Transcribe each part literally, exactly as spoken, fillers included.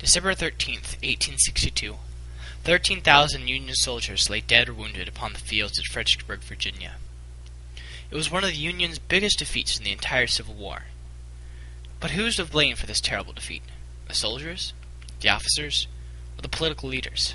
December thirteenth, eighteen sixty-two. Thirteen thousand Union soldiers lay dead or wounded upon the fields at Fredericksburg, Virginia. It was one of the Union's biggest defeats in the entire Civil War. But who is to blame for this terrible defeat? The soldiers? The officers? Or the political leaders?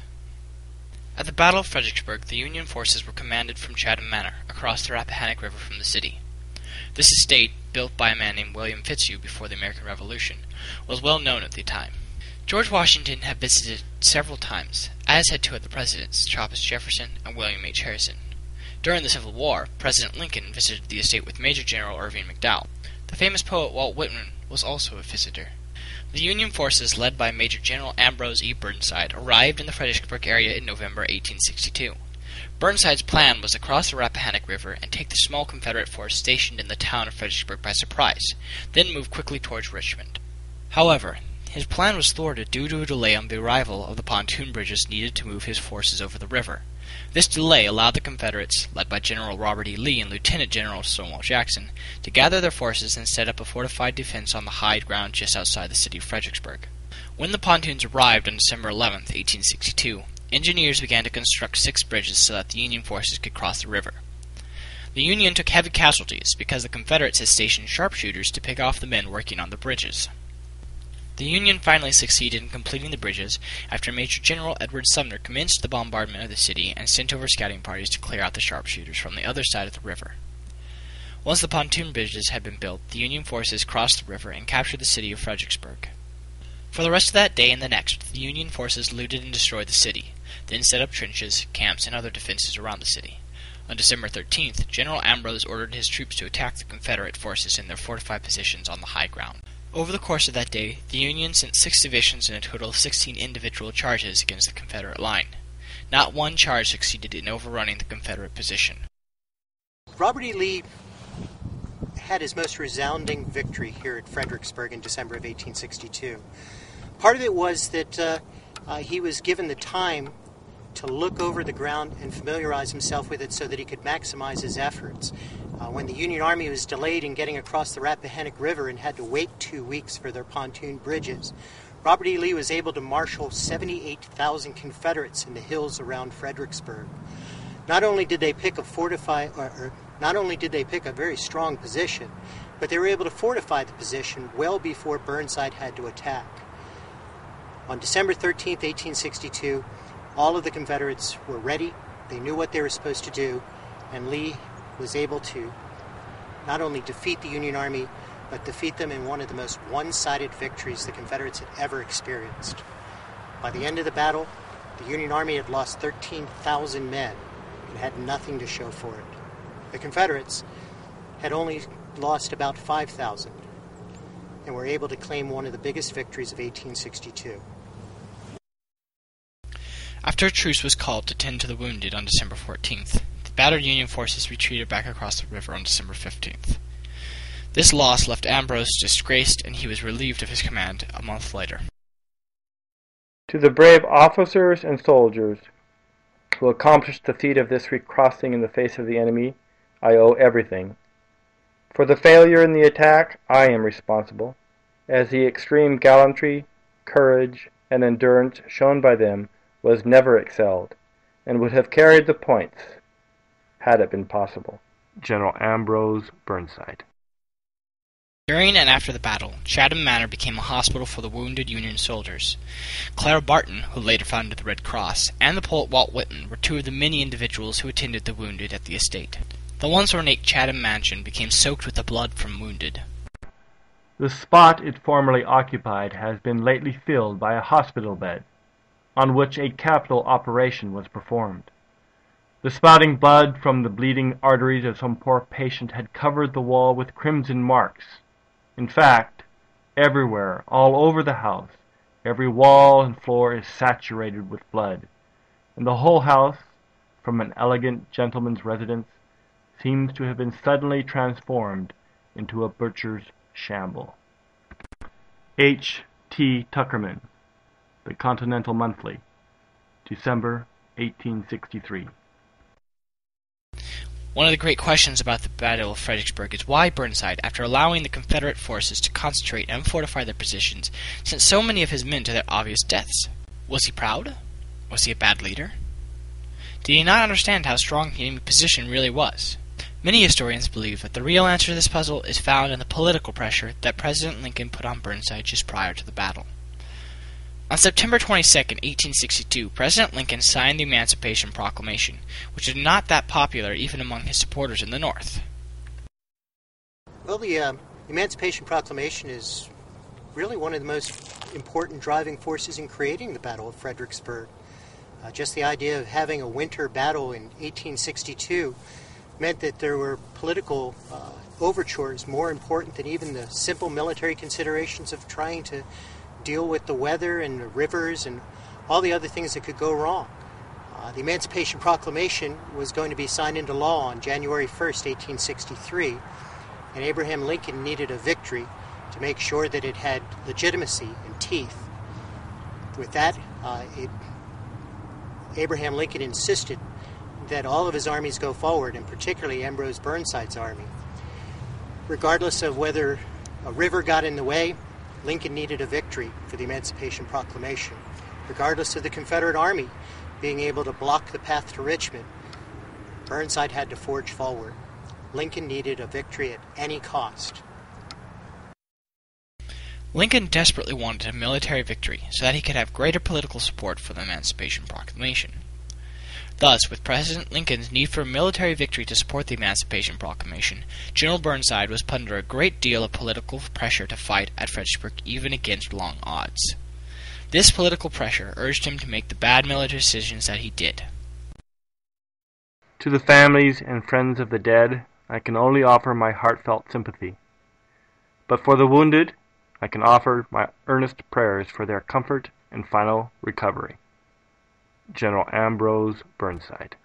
At the Battle of Fredericksburg, the Union forces were commanded from Chatham Manor, across the Rappahannock River from the city. This estate, built by a man named William Fitzhugh before the American Revolution, was well known at the time. George Washington had visited several times, as had two other presidents, Thomas Jefferson and William H. Harrison. During the Civil War, President Lincoln visited the estate with Major General Irving McDowell. The famous poet Walt Whitman was also a visitor. The Union forces, led by Major General Ambrose E. Burnside, arrived in the Fredericksburg area in November eighteen sixty-two. Burnside's plan was to cross the Rappahannock River and take the small Confederate force stationed in the town of Fredericksburg by surprise, then move quickly towards Richmond. However, his plan was thwarted due to a delay on the arrival of the pontoon bridges needed to move his forces over the river. This delay allowed the Confederates, led by General Robert E. Lee and Lieutenant General Stonewall Jackson, to gather their forces and set up a fortified defense on the high ground just outside the city of Fredericksburg. When the pontoons arrived on December eleventh, eighteen sixty-two, engineers began to construct six bridges so that the Union forces could cross the river. The Union took heavy casualties because the Confederates had stationed sharpshooters to pick off the men working on the bridges. The Union finally succeeded in completing the bridges after Major General Edward Sumner commenced the bombardment of the city and sent over scouting parties to clear out the sharpshooters from the other side of the river. Once the pontoon bridges had been built, the Union forces crossed the river and captured the city of Fredericksburg. For the rest of that day and the next, the Union forces looted and destroyed the city, then set up trenches, camps, and other defenses around the city. On December thirteenth, General Ambrose ordered his troops to attack the Confederate forces in their fortified positions on the high ground. Over the course of that day, the Union sent six divisions and a total of sixteen individual charges against the Confederate line. Not one charge succeeded in overrunning the Confederate position. Robert E. Lee had his most resounding victory here at Fredericksburg in December of eighteen sixty-two. Part of it was that uh, uh, he was given the time to look over the ground and familiarize himself with it so that he could maximize his efforts. Uh, when the Union Army was delayed in getting across the Rappahannock River and had to wait two weeks for their pontoon bridges, Robert E. Lee was able to marshal seventy-eight thousand Confederates in the hills around Fredericksburg. Not only did they pick a fortify, or, or not only did they pick a very strong position, but they were able to fortify the position well before Burnside had to attack. On December thirteenth, eighteen sixty-two, all of the Confederates were ready. They knew what they were supposed to do, and Lee was able to not only defeat the Union Army, but defeat them in one of the most one-sided victories the Confederates had ever experienced. By the end of the battle, the Union Army had lost thirteen thousand men and had nothing to show for it. The Confederates had only lost about five thousand and were able to claim one of the biggest victories of eighteen sixty-two. After a truce was called to tend to the wounded on December fourteenth, the battered Union forces retreated back across the river on December fifteenth. This loss left Ambrose disgraced, and he was relieved of his command a month later. To the brave officers and soldiers who accomplished the feat of this recrossing in the face of the enemy, I owe everything. For the failure in the attack, I am responsible, as the extreme gallantry, courage, and endurance shown by them was never excelled, and would have carried the points had it been possible. General Ambrose Burnside. During and after the battle, Chatham Manor became a hospital for the wounded Union soldiers. Clara Barton, who later founded the Red Cross, and the poet Walt Whitman were two of the many individuals who attended the wounded at the estate. The once ornate Chatham mansion became soaked with the blood from wounded. The spot it formerly occupied has been lately filled by a hospital bed, on which a capital operation was performed. The spouting blood from the bleeding arteries of some poor patient had covered the wall with crimson marks. In fact, everywhere, all over the house, every wall and floor is saturated with blood, and the whole house, from an elegant gentleman's residence, seems to have been suddenly transformed into a butcher's shamble. H. T. Tuckerman, The Continental Monthly, December eighteen sixty-three. One of the great questions about the Battle of Fredericksburg is why Burnside, after allowing the Confederate forces to concentrate and fortify their positions, sent so many of his men to their obvious deaths. Was he proud? Was he a bad leader? Did he not understand how strong the enemy position really was? Many historians believe that the real answer to this puzzle is found in the political pressure that President Lincoln put on Burnside just prior to the battle. On September twenty-second, eighteen sixty-two, President Lincoln signed the Emancipation Proclamation, which was not that popular even among his supporters in the North. Well, the uh, Emancipation Proclamation is really one of the most important driving forces in creating the Battle of Fredericksburg. Uh, just the idea of having a winter battle in eighteen sixty-two meant that there were political uh, overtures more important than even the simple military considerations of trying to deal with the weather and the rivers and all the other things that could go wrong. Uh, the Emancipation Proclamation was going to be signed into law on January first, eighteen sixty-three, and Abraham Lincoln needed a victory to make sure that it had legitimacy and teeth. With that, uh, it, Abraham Lincoln insisted that all of his armies go forward, and particularly Ambrose Burnside's army. Regardless of whether a river got in the way, Lincoln needed a victory for the Emancipation Proclamation. Regardless of the Confederate Army being able to block the path to Richmond, Burnside had to forge forward. Lincoln needed a victory at any cost. Lincoln desperately wanted a military victory so that he could have greater political support for the Emancipation Proclamation. Thus, with President Lincoln's need for a military victory to support the Emancipation Proclamation, General Burnside was put under a great deal of political pressure to fight at Fredericksburg even against long odds. This political pressure urged him to make the bad military decisions that he did. To the families and friends of the dead, I can only offer my heartfelt sympathy. But for the wounded, I can offer my earnest prayers for their comfort and final recovery. General Ambrose Burnside.